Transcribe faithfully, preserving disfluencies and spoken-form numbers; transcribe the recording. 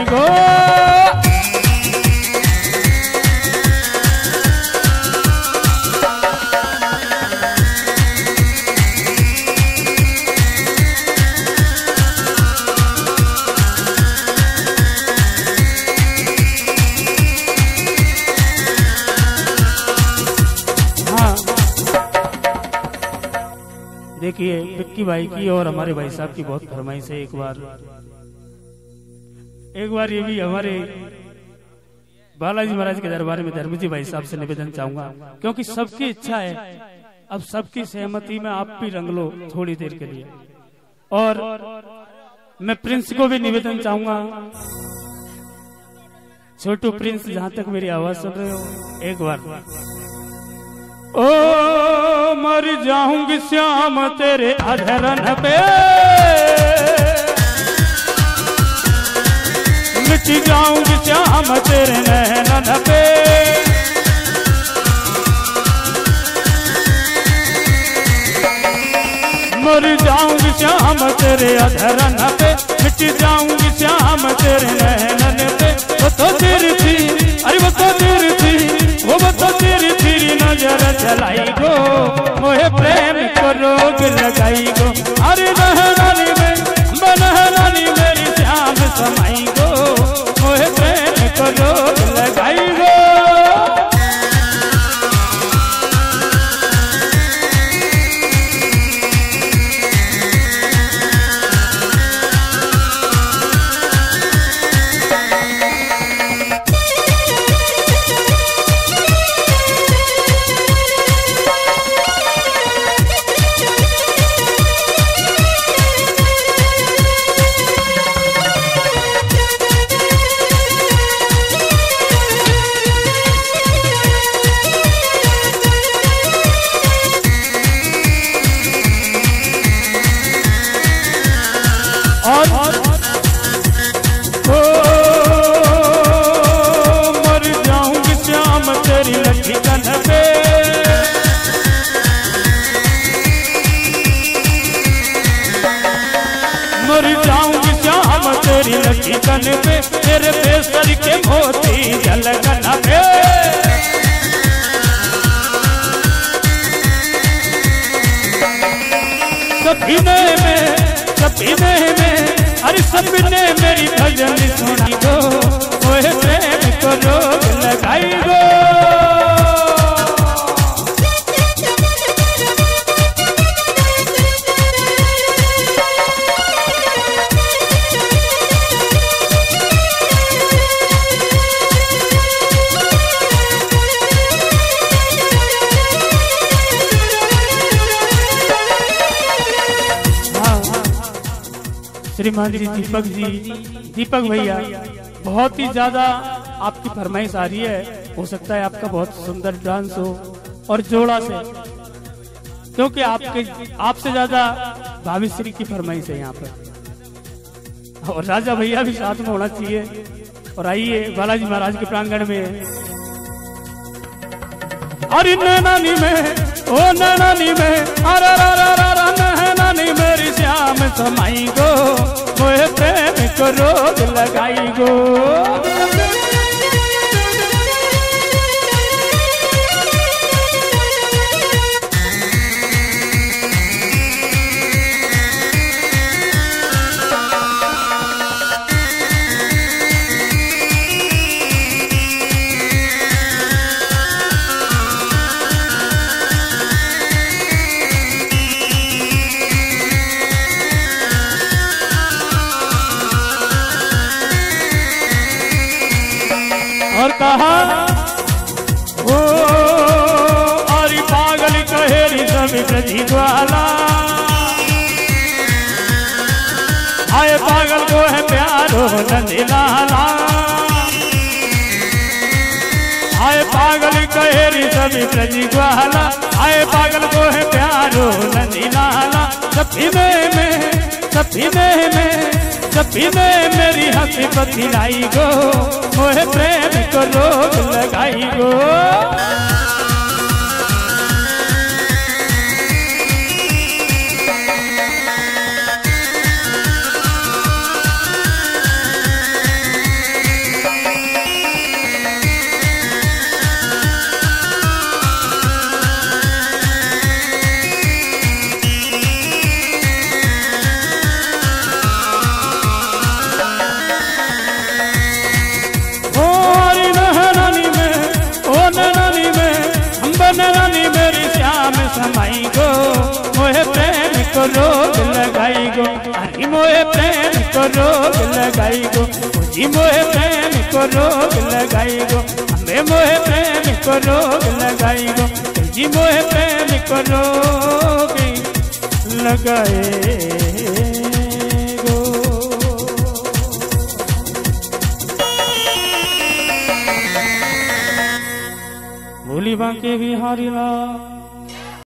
गो। देखिए विक्की भाई की और हमारे भाई साहब की बहुत फरमाइश है। एक बार एक बार ये भी हमारे बालाजी महाराज के दरबार में धर्मजी भाई साहब से निवेदन चाहूंगा, क्योंकि सबकी इच्छा है, अब सबकी सहमति में आप भी रंग लो थोड़ी देर के लिए। और मैं प्रिंस को भी निवेदन चाहूंगा, छोटू प्रिंस, जहां तक मेरी आवाज सुन रहे हो, एक बार ओ मर जाऊंगी श्याम तेरे अधरन पे, मिट जाऊंगी श्याम तेरे नैनन पे, मर जाऊंगी श्याम तेरे अधरन पे, मिट जाऊंगी श्याम तेरे नैनन पे। वो तो तेरी थी, अरे वो तो तेरी थी, वो तो तेरी तेरी नजर चलाई गो, मोहे प्रेम को रोग लगाई गो। अरे नहरानी में बनहरानी मेरी श्याम समाई गो, मोहे प्रेम को रोग लगाई गो। लगन पे तेरे बेसर के मोती झलकन पे, सपने में सपने में अरे सपने मेरी भजन सुनी गो, ओए प्रेम को रोग लगाई गो। श्रीमान जी, दीपक जी, दीपक भैया, बहुत ही ज्यादा आपकी फरमाइश आ रही है। हो सकता है आपका बहुत सुंदर डांस हो और जोड़ा से, क्योंकि आपके आपसे ज्यादा भाविश्री की फरमाइश है यहाँ पर, और राजा भैया भी साथ में होना चाहिए। और आइए बालाजी महाराज के प्रांगण में, अरे नैनानी में ओ नैनानी में, अरे नैनानी मेरी श्याम समाई गो, मोहे प्रेम को रोग लगाई गो। और कहा ओ अरे पागल कहेरी सभी ब्रजी ज्वाला, आए पागल को है प्यारो नंदी लाला, आए पागल कहेरी सभी ब्रजी ज्वाला, आए पागल को है प्यारो नंदी लाला। सपने में सपने में सपने मेरी हंसी पथिलाई गो, मोहे प्रेम को रोग लगाई गो। समाई गो मोहे प्रेम को रोग लगाई गो अरे मोहे प्रेम को रोग लगाई गो जी मोहे प्रेम को रोग लगाई गो अम्बे मोहे प्रेम को रोग लगाई गो जी मोहे प्रेम को रोग लगाए गो। भोली बांके बिहारी लाल।